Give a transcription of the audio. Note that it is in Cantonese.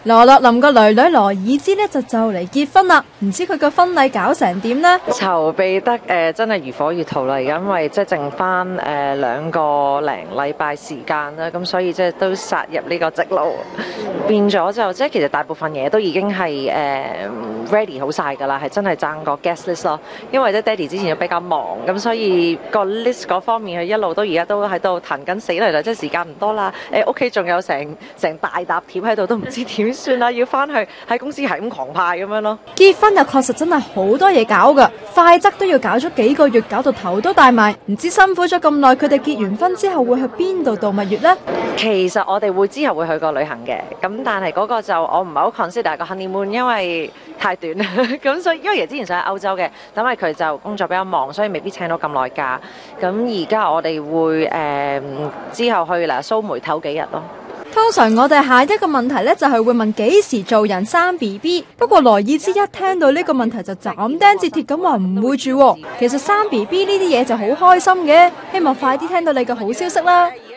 羅樂林個女女羅爾茲呢就嚟結婚啦，唔知佢個婚禮搞成點呢？ 籌備得真係如火如荼啦，而家因為即係剩翻2個零禮拜時間啦，咁所以即係都殺入呢個直路，變咗就即係其實大部分嘢都已經係ready 好晒㗎啦，係真係爭個 guest list 咯。因為咧爹哋之前都比較忙，咁所以個 list 嗰方面佢一路都而家都喺度騰緊死嚟啦，即係時間唔多啦。屋企仲有成大沓貼喺度，都唔知點算啦，要翻去喺公司係咁狂派咁樣咯。 結婚又確實真係好多嘢搞㗎，快則都要搞咗幾個月，搞到頭都大埋。唔知辛苦咗咁耐，佢哋結完婚之後會去邊度度蜜月呢？ 其實我哋之後會去個旅行嘅，咁但係嗰個就我唔係好 consider 個 honeymoon，因為太短啦。咁所以因為其實之前想喺歐洲嘅，因為佢就工作比較忙，所以未必請到咁耐假。咁而家我哋會之後去蘇梅唞幾日咯。 通常我哋下一個問題呢，就係會問幾時做人生 BB， 不過羅爾茲一聽到呢個問題就斬釘截鐵咁話唔會住喎。其實生 BB 呢啲嘢就好開心嘅，希望快啲聽到你嘅好消息啦。